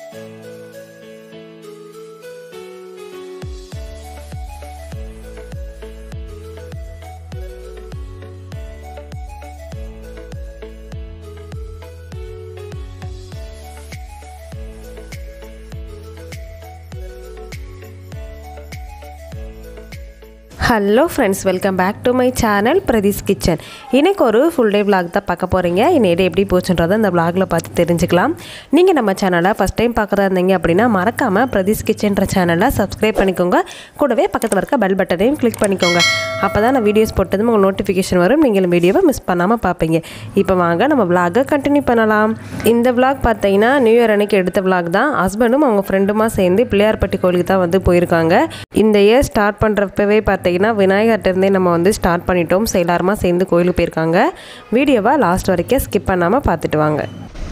Hello friends, welcome back to my channel Prathik's Kitchen. இன்னைக்கு ஒரு full day vlog தான் பார்க்க போறீங்க. இன்னைக்கு எப்படி போச்சுன்றதை இந்த vlogல பார்த்து தெரிஞ்சுக்கலாம். நீங்க நம்ம சேனலை first time பார்க்கறதா இருந்தீங்க அப்படினா மறக்காம Prathik's Kitchenன்ற சேனலை subscribe பண்ணிக்கோங்க. கூடவே பக்கத்துல இருக்க bell பட்டனையும் click பண்ணிக்கோங்க. அப்பதான் நான் வீடியோஸ் போட்டதும் உங்களுக்கு நோட்டிஃபிகேஷன் வரும். நீங்க இந்த வீடியோவை மிஸ் பண்ணாம பாப்பீங்க. இப்போ வாங்க நம்ம vlog-ஐ கண்டினியூ பண்ணலாம். இந்த vlog பார்த்தீங்கன்னா நியூ இயர் அன்னைக்கு எடுத்த vlog தான். ஹஸ்பண்டும் அவங்க ஃப்ரெண்டுமா சேர்ந்து பிள்ளையார்பட்டி கோயிலுக்கு தான் வந்து போயிருக்காங்க. இந்த இயர் ஸ்டார்ட் பண்றப்பவே பார்த்தீங்கன்னா விநாயகர்ட்ட இருந்தே நம்ம வந்து ஸ்டார்ட் பண்ணிட்டோம். எல்லாருமா சேர்ந்து கோயிலுக்கு போயிருக்காங்க. வீடியோவை லாஸ்ட் வரைக்கும் ஸ்கிப் பண்ணாம பார்த்துட்டு வாங்க.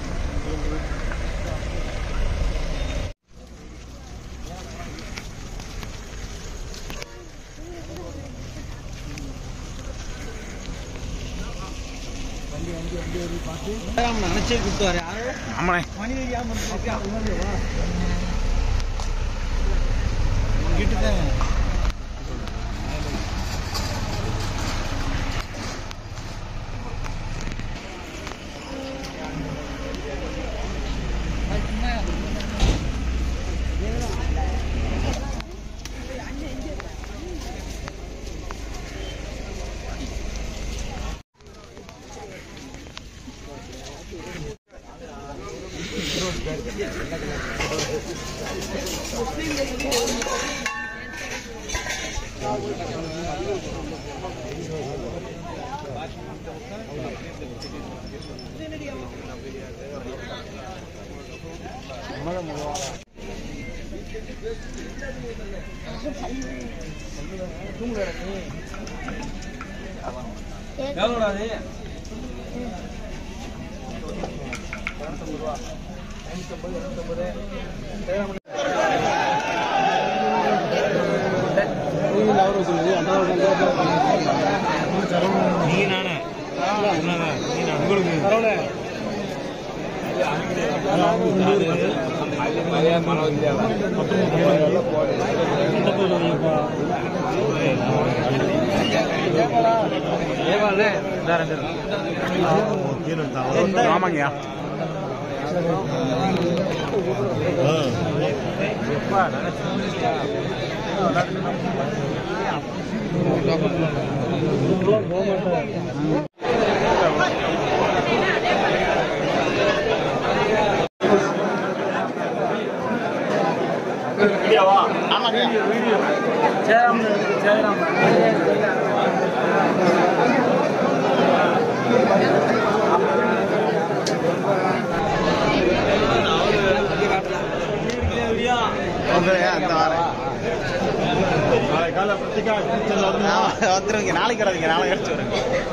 நாளைக்கு வராதிங்க, நாளைக்கு அடிச்சு வருங்க.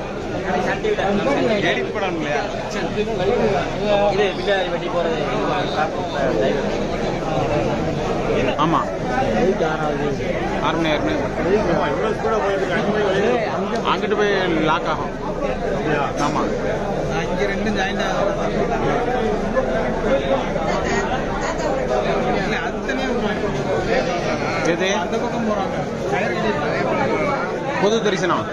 எடிட் பண்ணணும் இல்லையா? இது பிள்ளையாரி வெட்டி போறது. ஆமா, 6 மணி நேரம் அங்கிட்டு போய் லாக் ஆகும். ஆமா, இங்க ரெண்டும் ஜாயின் ஆகும். எது அந்த பக்கம் போறாங்க. பொது தரிசனம்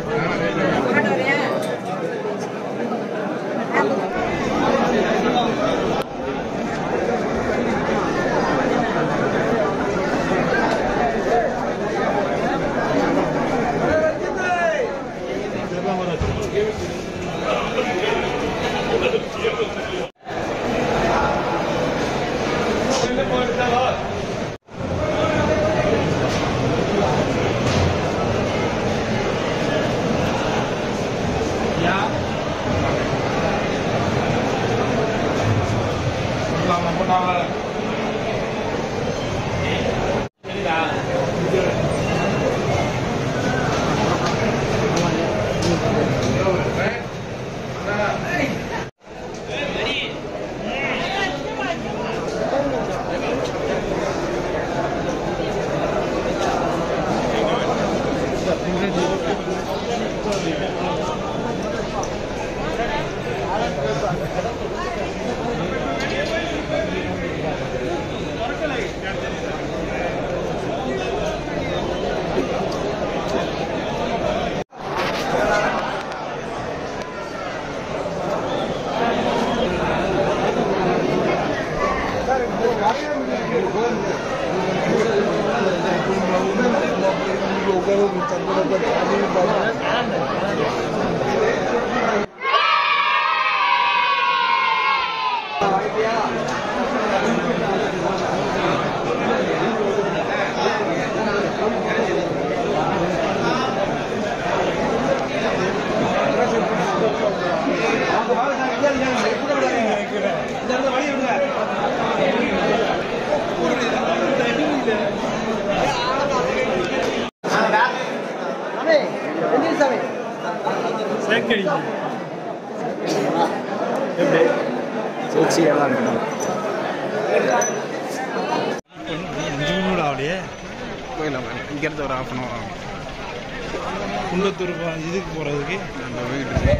போயிடலாம் இங்கேருந்து ஒரு 1/2 hour ஆகும். குண்டத்தூர் இதுக்கு போகிறதுக்கு நம்ம வீட்டுக்கு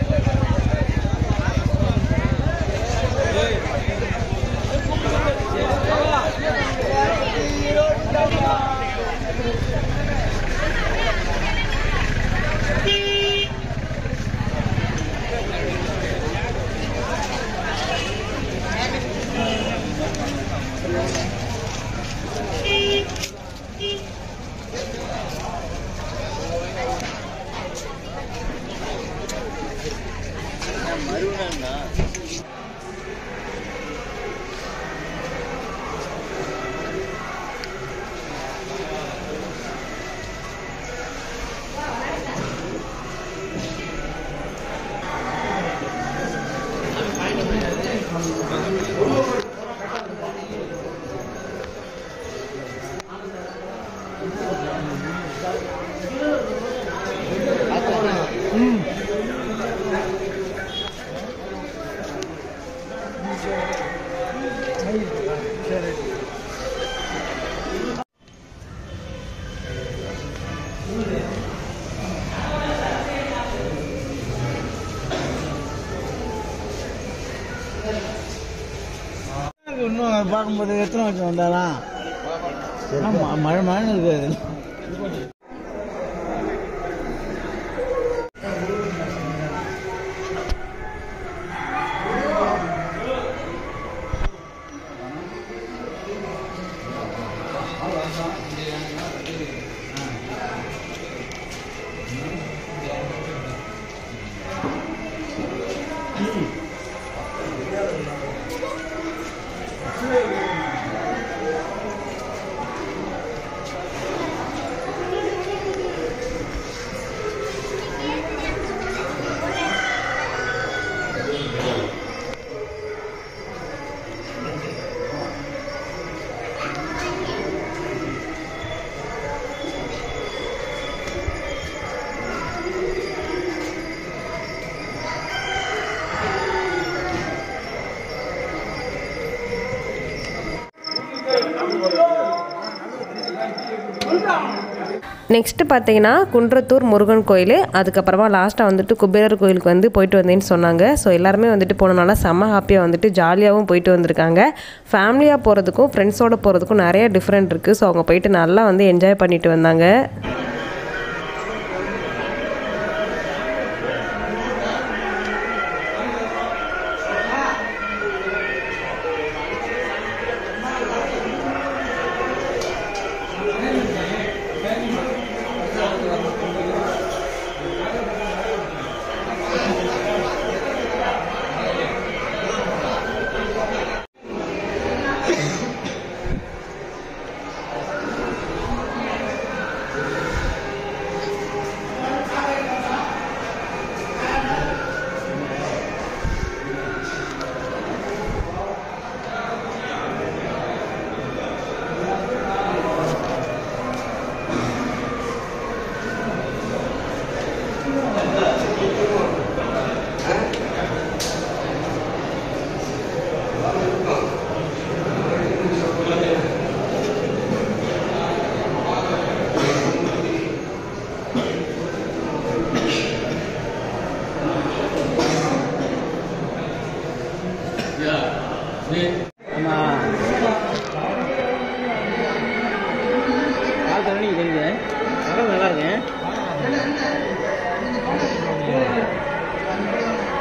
இன்னும் பார்க்கும்போது எத்தனை வருஷம் வந்தாலாம் மழை மழை இருக்காது. நெக்ஸ்ட்டு பார்த்தீங்கன்னா குன்றத்தூர் முருகன் கோயில், அதுக்கப்புறமா லாஸ்ட்டாக வந்துட்டு குபேரர் கோயிலுக்கு வந்து போயிட்டு வந்தேன்னு சொன்னாங்க. ஸோ எல்லாருமே வந்துட்டு போனனால செம்ம ஹாப்பியாக வந்துட்டு ஜாலியாகவும் போயிட்டு வந்திருக்காங்க. ஃபேமிலியாக போகிறதுக்கும் ஃப்ரெண்ட்ஸோடு போகிறதுக்கும் நிறைய டிஃப்ரெண்ட் இருக்குது. ஸோ அவங்க போயிட்டு நல்லா வந்து என்ஜாய் பண்ணிட்டு வந்தாங்க.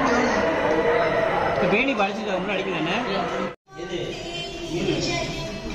பேணி படிச்சுட்டு அடிக்கல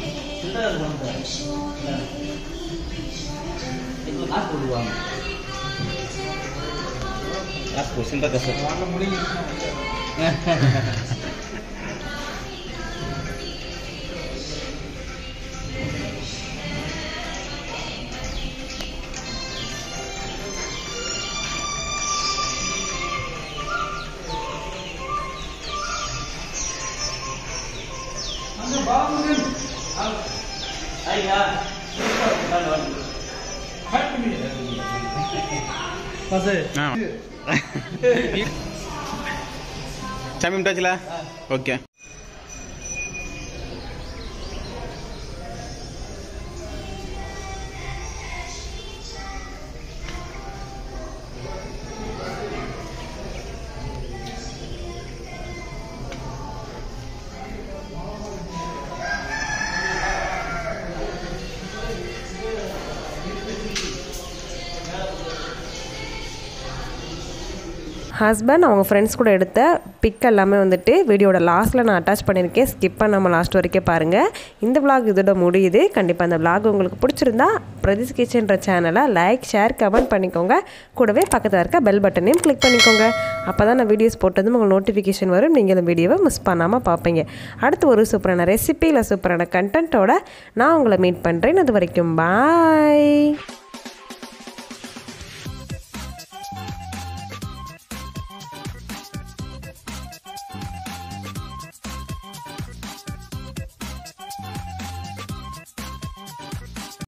சாமி விட்டாச்சுல? ஓகே. ஹஸ்பண்ட் அவங்க ஃப்ரெண்ட்ஸ் கூட எடுத்த பிக் எல்லாமே வந்துட்டு வீடியோட லாஸ்ட்டில் நான் அட்டாச் பண்ணியிருக்கேன். ஸ்கிப் பண்ணாமல் லாஸ்ட் வரைக்கும் பாருங்கள். இந்த விளாக் இதோட முடியுது. கண்டிப்பாக அந்த விளாக் உங்களுக்கு பிடிச்சிருந்தா பிரதீஸ் கிச்சன்ற சேனலை லைக், ஷேர், கமெண்ட் பண்ணிக்கோங்க. கூடவே பக்கத்தில் இருக்க பெல் பட்டனையும் கிளிக் பண்ணிக்கோங்க. அப்போ தான் நான் வீடியோஸ் போட்டதும் உங்களுக்கு நோட்டிஃபிகேஷன் வரும். நீங்கள் இந்த வீடியோவை மிஸ் பண்ணாமல் பார்ப்பீங்க. அடுத்து ஒரு சூப்பரான ரெசிபி இல்லை சூப்பரான கண்டென்ட்டோட நான் உங்களை மீட் பண்ணுறேன். அது வரைக்கும் பாய்.